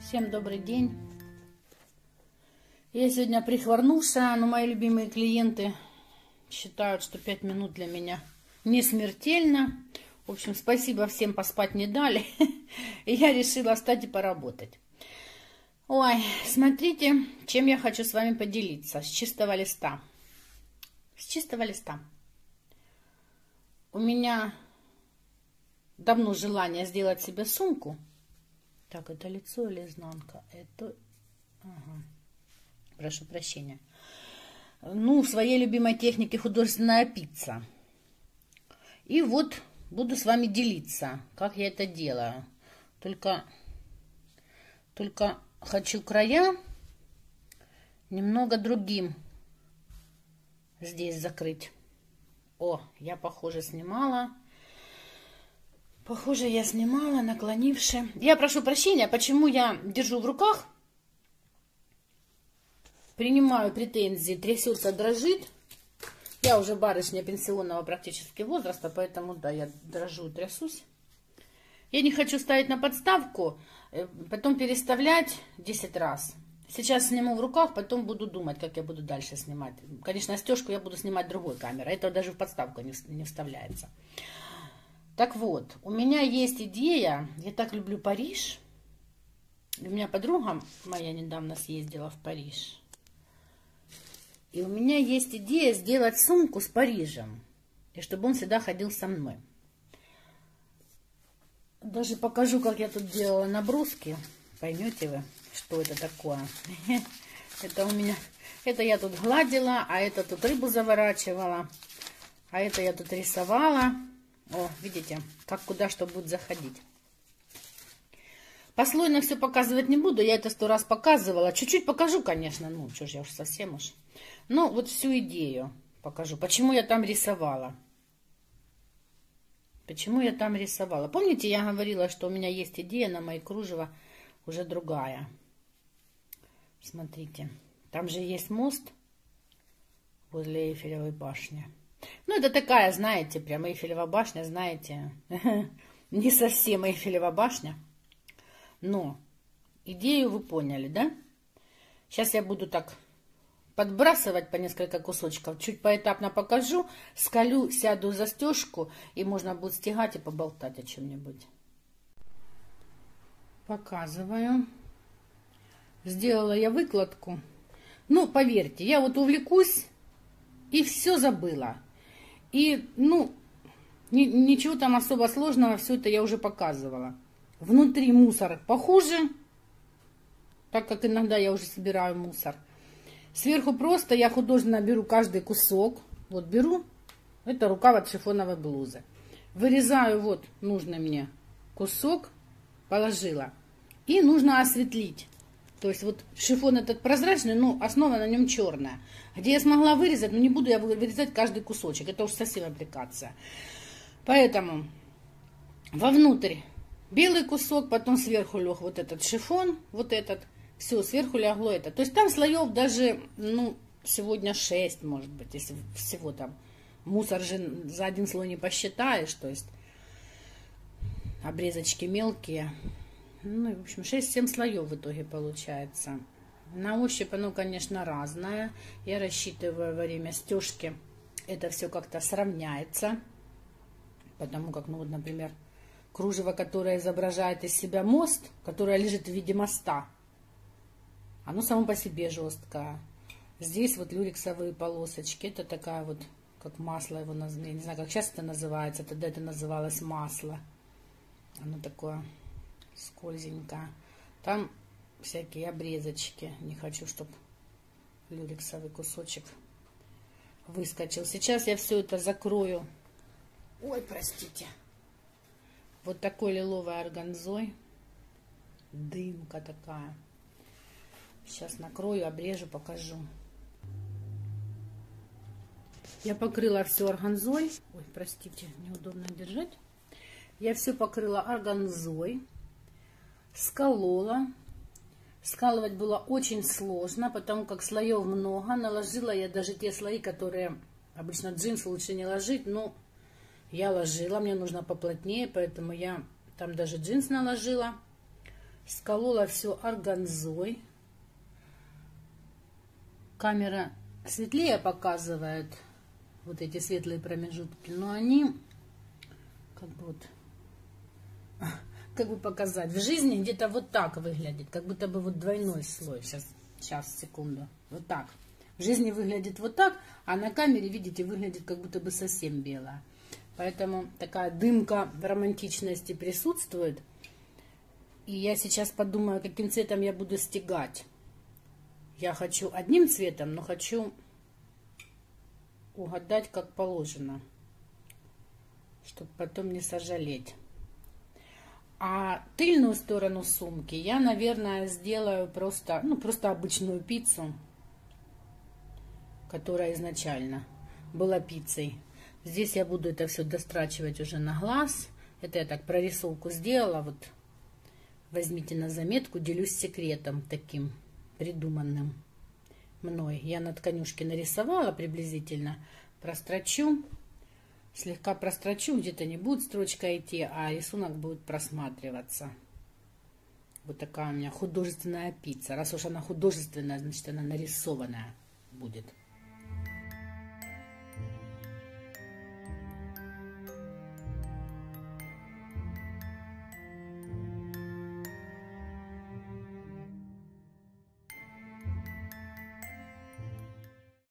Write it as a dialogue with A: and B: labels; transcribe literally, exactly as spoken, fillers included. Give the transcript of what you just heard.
A: Всем добрый день. Я сегодня прихворнувшая, но мои любимые клиенты считают, что пять минут для меня не смертельно. В общем, спасибо всем, поспать не дали. И я решила встать и поработать. Ой, смотрите, чем я хочу с вами поделиться. С чистого листа. С чистого листа. У меня давно желание сделать себе сумку. Так, это лицо или изнанка? Это... Ага. Прошу прощения. Ну, в своей любимой технике художественная пицца. И вот буду с вами делиться, как я это делаю. Только, только хочу края немного другим здесь закрыть. О, я, похоже, снимала... Похоже, я снимала, наклонивши. Я прошу прощения, почему я держу в руках. Принимаю претензии, трясется, дрожит. Я уже барышня пенсионного практически возраста, поэтому, да, я дрожу, трясусь. Я не хочу ставить на подставку, потом переставлять десять раз. Сейчас сниму в руках, потом буду думать, как я буду дальше снимать. Конечно, стежку я буду снимать другой камерой. Это даже в подставку не, не вставляется. Так вот, у меня есть идея, я так люблю Париж. У меня подруга моя недавно съездила в Париж. И у меня есть идея сделать сумку с Парижем. И чтобы он всегда ходил со мной. Даже покажу, как я тут делала наброски. Поймете вы, что это такое. Это у меня, это я тут гладила, а это тут рыбу заворачивала. А это я тут рисовала. О, видите, как куда что будет заходить. Послойно все показывать не буду, я это сто раз показывала. Чуть-чуть покажу, конечно, ну, что ж, я уж совсем уж. Ну, вот всю идею покажу. Почему я там рисовала? Почему я там рисовала? Помните, я говорила, что у меня есть идея на мои кружева уже другая. Смотрите, там же есть мост возле Эйфелевой башни. Ну, это такая, знаете, прям Эйфелева башня, знаете, не совсем Эйфелева башня. Но идею вы поняли, да? Сейчас я буду так подбрасывать по несколько кусочков, чуть поэтапно покажу, скалю, сяду за застежку, и можно будет стягать и поболтать о чем-нибудь. Показываю. Сделала я выкладку. Ну, поверьте, я вот увлекусь и все забыла. И, ну, ни, ничего там особо сложного, все это я уже показывала. Внутри мусор похуже, так как иногда я уже собираю мусор. Сверху просто я художественно беру каждый кусок. Вот беру, это рукав от шифоновой блузы. Вырезаю вот нужный мне кусок, положила. И нужно осветлить. То есть вот шифон этот прозрачный, но основа на нем черная. Где я смогла вырезать, но не буду я вырезать каждый кусочек. Это уж совсем аппликация. Поэтому вовнутрь белый кусок, потом сверху лег вот этот шифон, вот этот. Все, сверху легло это. То есть там слоев даже, ну, сегодня шесть, может быть, если всего там. Мусор же за один слой не посчитаешь, то есть обрезочки мелкие. Ну, в общем, шесть-семь слоев в итоге получается. На ощупь оно, конечно, разное. Я рассчитываю во время стежки это все как-то сравняется. Потому как, ну вот, например, кружево, которое изображает из себя мост, которое лежит в виде моста, оно само по себе жесткое. Здесь вот люрексовые полосочки. Это такая вот, как масло его назвали. Я не знаю, как сейчас это называется. Тогда это называлось масло. Оно такое... скользенько. Там всякие обрезочки. Не хочу, чтобы люрексовый кусочек выскочил. Сейчас я все это закрою. Ой, простите. Вот такой лиловой органзой. Дымка такая. Сейчас накрою, обрежу, покажу. Я покрыла все органзой. Ой, простите, неудобно держать. Я все покрыла органзой. Сколола. Скалывать было очень сложно, потому как слоев много. Наложила я даже те слои, которые обычно джинсы лучше не ложить, но я ложила. Мне нужно поплотнее, поэтому я там даже джинс наложила. Сколола все органзой. Камера светлее показывает вот эти светлые промежутки, но они как бы вот, как бы показать, в жизни где-то вот так выглядит, как будто бы вот двойной слой. Сейчас, сейчас, секунду, вот так. В жизни выглядит вот так, а на камере, видите, выглядит как будто бы совсем белая. Поэтому такая дымка романтичности присутствует. И я сейчас подумаю, каким цветом я буду стягать. Я хочу одним цветом, но хочу угадать, как положено, чтобы потом не сожалеть. А тыльную сторону сумки я, наверное, сделаю просто, ну, просто обычную пиццу, которая изначально была пиццей. Здесь я буду это все дострачивать уже на глаз. Это я так прорисовку сделала. Вот возьмите на заметку, делюсь секретом таким придуманным мной. Я на тканюшке нарисовала приблизительно, прострочу, слегка прострочу, где-то не будет строчка идти, а рисунок будет просматриваться. Вот такая у меня художественная пицца. Раз уж она художественная, значит она нарисованная будет.